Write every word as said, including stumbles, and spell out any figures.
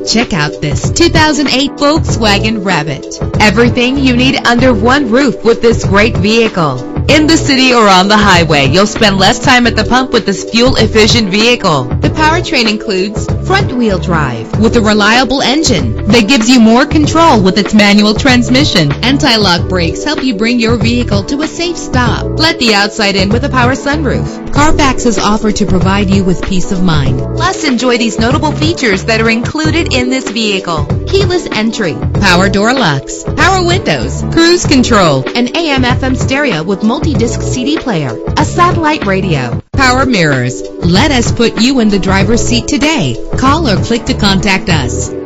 Check out this two thousand eight Volkswagen Rabbit. Everything you need under one roof with this great vehicle. In the city or on the highway, you'll spend less time at the pump with this fuel-efficient vehicle. The powertrain includes front-wheel drive with a reliable engine that gives you more control with its manual transmission. Anti-lock brakes help you bring your vehicle to a safe stop. Let the outside in with a power sunroof. Carfax is offered to provide you with peace of mind. Plus, enjoy these notable features that are included in this vehicle: keyless entry, power door locks, power windows, cruise control, an A M F M stereo with multi-disc C D player, a satellite radio, power mirrors. Let us put you in the driver's seat today. Call or click to contact us.